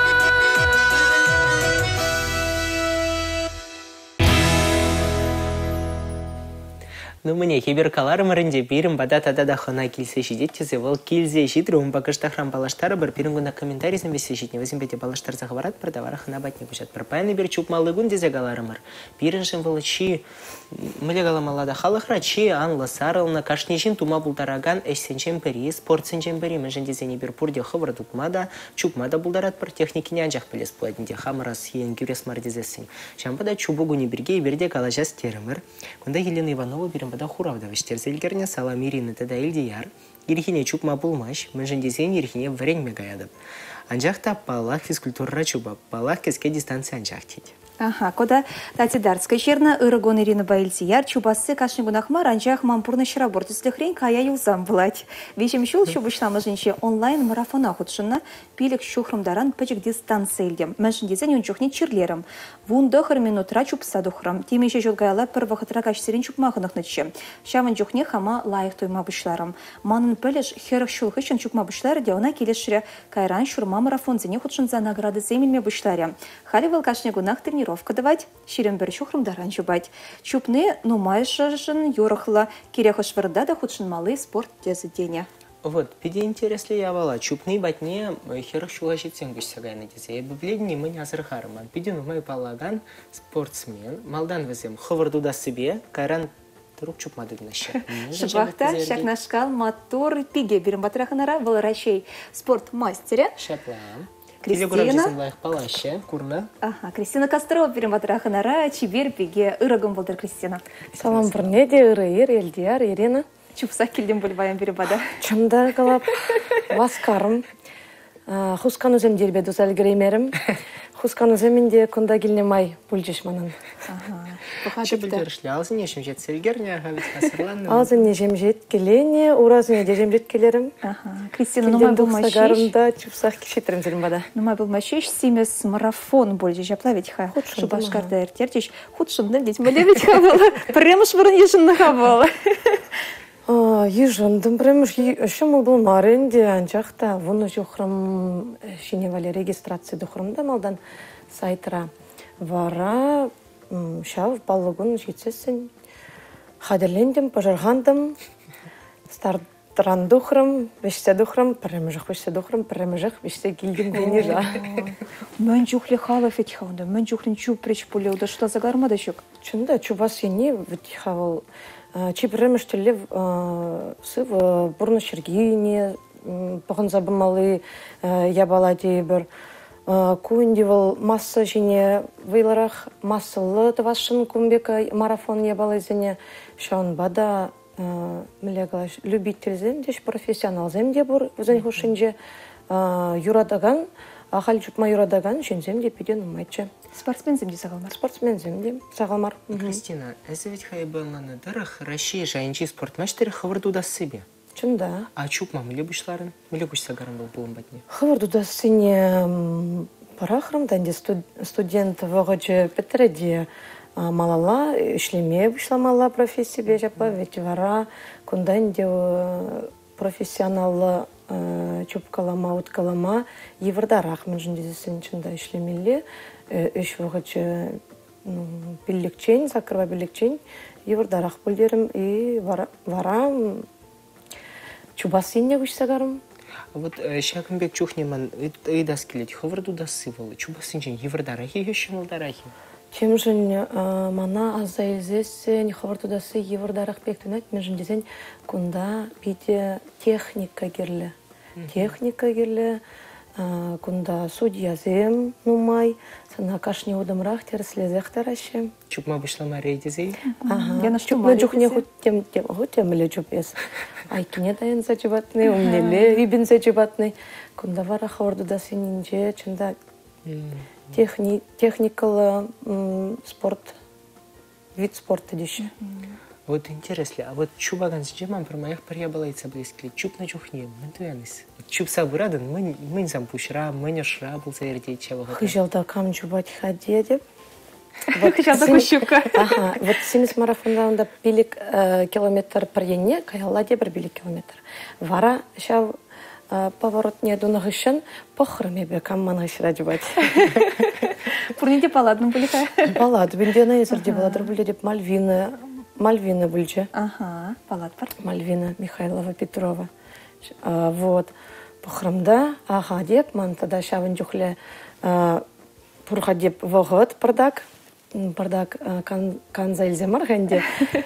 Ну, мне хиберкалар мырынде бирім бада тада да хана килсе жидет тезе вол килзе жид рум багыштахрам балаштары бір пирінгу на комментарийсен весе жидне возим бете балаштар заговарат продавара хана батне кушат пропайны бир чуп малыгун дезе галарымыр пиріншен вол чи мыле галамалада халыхра чи анла сарылна кашнежин тума булдараган эшсенчен пери спортсенчен пери mëнжен дезене бир пурде хывыр тукмада чупмада булдарат бір техникине анжақ білес пладінде хамырас ен гюрес мардезесін шампада чубугу не бірге и бірде калажас терімір кунда Елена Иванова бирім бада хуравдавыш терзелгерне салам Ирина тада Ильдияр ирхине чупма булмаш mëнжен дезен ирхине вренме гаядып анжақта палах физкультура чуба палах кеске дистанция анжақ тейді Ага, кода Татидарская черна, Ирагон Ирина Баильзияр, Чубасы, Кашни Гунахмар, Анжах Мампурна Шараборт, если хрень, кая юзам блать. Вещем щул, щубышна мажинче онлайн марафона худшина, пилик щухрам даран, пачек дистанцийлдем. Мәшін дезен юнчухне чирлерам. Вун дохар минут рачуп садухрам. Тем еще жолгайла первых тракаш сирен чукмаханах наче. Шаван жухне хама лайх тойма бышларам. Манын пелеш херах щул хыщен чукма бышлары, деона келешре кайран шурма марафон зене худшин за награды земельме бышларе. Халивал Кашни Гунах тренировка давать, щирен бір чухрам даран чубать. Чупны, ну майшажын, юрахла, киряха швырдада худшин малый спорт дезы Вот, пиде интересли я вала. Чупны батне херах щула житсен гүшсагай на дезе. Я бы бледни мы не азырхарман. Пиде ну май палаган спортсмен. Малдан везем ховарду да себе, кайран рук чупмады наще. Шабахта, шакнашкал, мотор, пиге берем батраханара, был рачей спорт мастеря. Шаплам. Кристина. Курна. Ага, Кристина Кострова берем батраханара, чибер пиге, ырагом болдыр Кристина. Салам бірнеде, ырайыр, Элдияр, Ирина. Чупса келден бөлбайын берем бада. Чымдар қалап, васкарым. Хускан өзем дербе дұзал греймерім. Хускан өземінде күнда келнемай бүлжеш манын. Что бүлдерішлі? Алзын ешім жет сергерне, ғабит қасырланным. Алзын ешім жет келене, уразын ежем жет келерім. Кристина, нумай болмашеш. Сагарымда чупсақ кешетерім зелім бада. Нумай болмашеш, семес марафон бөлже жапла ведь ха. Шубашкарда әртертеш, худшынды ведь мөле ведь ха была. Премыш бұрын ешінні ха была. Ежындым, премыш, шымыл бұл маренде, анчақта, вұны жоқырым, шеневалі регистрация дұқырымда малдан сайтыра. Вара, шав, балығын жетсесін, қадірлендім, пожарғандым, стартран дұқырым, бешсе дұқырым, премыжық, бешсе дұқырым, премыжық, бешсе келдім бейне жа. Мен жүхлі қалы фетхаунда, мен жүхлін чуп пречь пулеуды, что загармады шук? Чында, чубас ені вітхавал. Чипремеш телев сыв бурны шергине, пахын забымалы ябала дейбір. Куындевал масса жіне вайларах массалы тавашын кумбека марафон ябала зене. Шаун бада мілегалаш любитель земдеш, профессионал земде бұр, өзен хушынже юрадаган, ахал чупма юрадаган, жен земде пиден умайтче. Спортсмен земде сағалмар. Спортсмен земде сағалмар. Кристина, әзі ведь хай болманы дырық, Раши жайынчи спортмаштері хавырду да себе. Чында. А чупма мүлі бұшларын? Мүлі бұш сагарым был болым батне? Хавырду да сене парахрым, данде студент вағыджы петреде малала, ішлеме бұшламала профессия бежапла, ведь вара күнданде профессионалы чупкалама, уткалама, евардарах мен жүндезесін чында ішлемелі. Үш вағыджы білікчен, закырва білікчен, евардарах бүлдерім, и вара чубасынне күшсагарым. Вот шакымбек чухнеман ыйдас келет, хавырду да сывалы, чубасынчен евардарахи ешім алдарахи. Чем жын мана аза елзесін, хавырду да сы евардарах бектінат, мен жүндезен күнда биде техника керлі. Техника керлі. Кунда судья зем нумай, сана кашни удамрах терслезех тараще. Чупма бышла рейдизей. Ага. Чупма жухне хут тем тем хут тем ле чупес. Ай кине дайын зачубатный, умнеле ибин зачубатный. Кунда вара хаварду да сенинже, чында техни техникалы спорт, вид спорта деші. Вот интересно, а вот чубаган с джемом про моих приебалайца близкли. Чуб на чухне, мы туянис. Чуб сабураден, мы мы зампушра, мы не шрабл заердей чего. Хыжал да кам чубать ходеде. Хыжал да кущука. Ага, вот семьдесят марафонда он да билик километр приене, кайладе бір билик километр. Вара шав поворот не до нагышен, похраме бе кам манашра жубать. Пурнеде паладным были ха. Палад, бендена изерде паладыр были деп Мальвина. Мальвина Бульча. Ага, палат пар. Мальвина Михайлова Петрова. А, вот. Похрамда, ага, деп, ман тада шавын жүхле пурха деп вағыт пардак. Пардак канза илземар гэнде.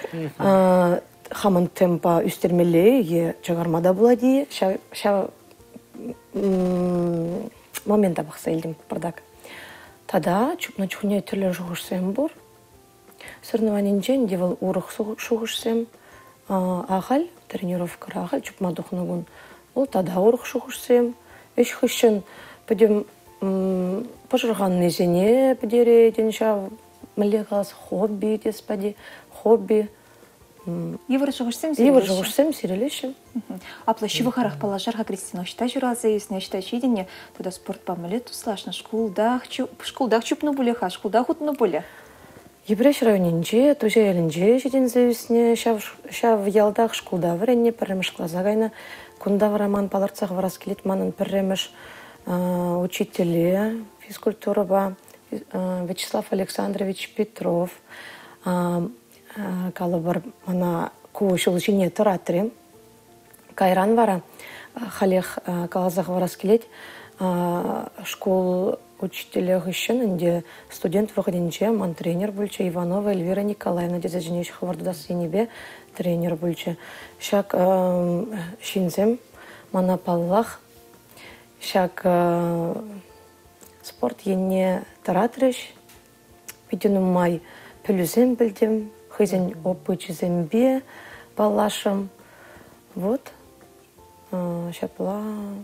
Хамын темпа үстермеле, е чагармада булади. Шав момента бақса илдім пардак. Тада чупна чухне түрлі жүгішсем бұр. Соревнованиен жен девал урах шугушсем, ахал тренировка ахал чупма духнагун. Ол тада урах шугушсем. Эш хышын пойдем пожырған незене бідереден шав мілеғаз хобби деспади, хобби. Евр жығышсем Евр жығышсем сирелешім. Апла шивахарах положарға Кристина очта жүразы есіне очта шедене, туда спорт памыле туслашна шкулдах чупну булеха, шкулдах утну буле. Ебреш районинже, туже елінже жеден зәвісіне, шав ялдақ шкулда варенне пірреміш клазагайна, кунда вараман паларцах варас келет манын пірреміш учителе физкультура ба, Вячеслав Александрович Петров, калыбыр мана куышыл жіне тұратырым. Кайран вара, халех калазах варас келет, школ учителях үшін, инде студент вағыденже ман тренер бүлчі Иванова Эльвира Николаевна дезе женеш хавардадас енебе тренер бүлчі. Шак шинзем мана паллах, шак спорт енне таратрыш, видену май пөлізем білдім, хызен опычызембе паллашым. Вот, шапла...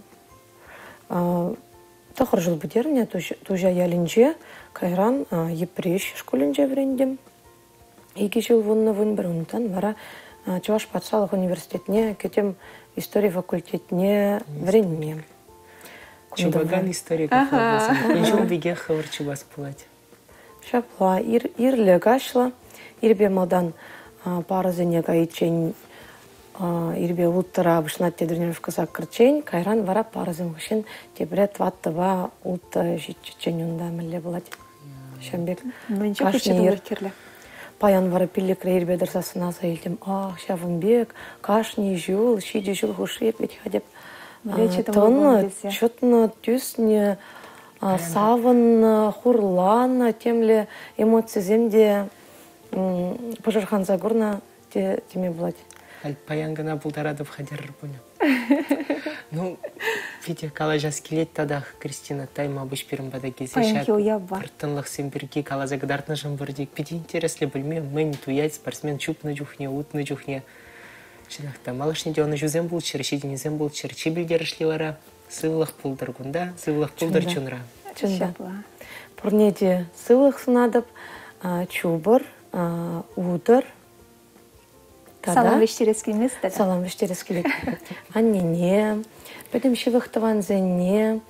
Тахыр жыл бұдеріне тұжа ялінже, кайран епреш школінже врендем. Екі жыл вұнны вұн бір ұнтан, бара Чуваш патшалық университетіне, кетем история факультетіне вренме. Чубаган история кафе. Ничего беге хавар чубас пулать. Шапла, ирлі гашла, ирбе малдан парызыне гайчен, ирбе улттыра бышнат тренировка закрчен, кайран вара парызым гышен тебре тваттыва ултты житчен юнда мілі булать. Шамбек. Мэнче кучедулар керлі. Паян вара пилликре ирбе дырсасына заилдем. Ах, шавымбек, кашни жул, шиди жул хушеп, ведь ходеп. Тонны, чотны тюсне, савын, хурлан, темле эмоции земде пожархан загорна теме булать. Паян гана булдарадов хадер понял. Ну, Витя, калажас келет тадах Кристина тайма буш пирмбада кезешак. Картынлық сенберге калаза гадартны жымбырдек. Пети интереслі білме, мэн туять спортсмен чупны жухне, утны жухне. Шынақта, малышне де оны жүзем бұл чыр, шеденезем бұл чыр. Чебілдер ішлевара, сывлық пулдар гунда, сывлық пулдар чунра. Чунда. Пұрнеде сывлық сынадып, чубыр, удар. Салам вештерескі емес, да? Салам вештерескі. Аннене, бәдім шевықтыван зәне,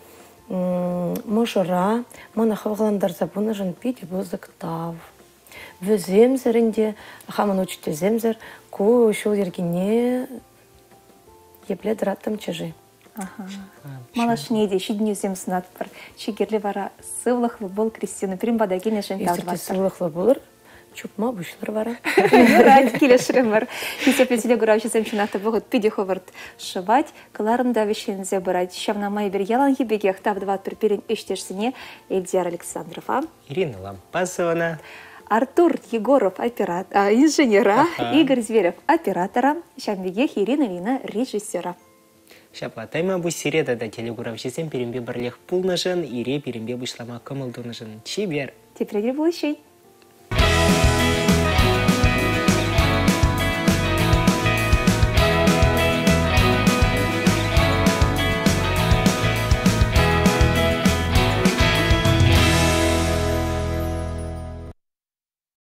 мұжыра, мана хавғаландар забуны жын пейді бұзықтав. Віземзірінде, хамын учите земзір, ку шул ергене епле дыраттым чыжы. Малашне де шидіне зем сынат бір. Шегерлі вара сывлықлы бол Кристина, пірімбада келе жын талбасы. Есірте сывлықлы болыр. Чупма бұшылыр бара. Юрать, келешірім бар. Есеплетілі ғырау жезем шынақта бұғыт пиде ховард шывать, кыларында вешензе барать. Шавнамай бір ялан ебеге ақтап дват бір перен эштешсіне Эльдияр Александрова. Ирина Лампасовна. Артур Егоров, оператор, инженера, Игорь Зверев, оператора, Шамбегех Ирина Лина, режиссера. Шапла, тайма бұш середа да телегурав жезем перембе бірлех пулны жын, ире перембе бұшлама көмілдуны жын. Чебер. Теперь был еще.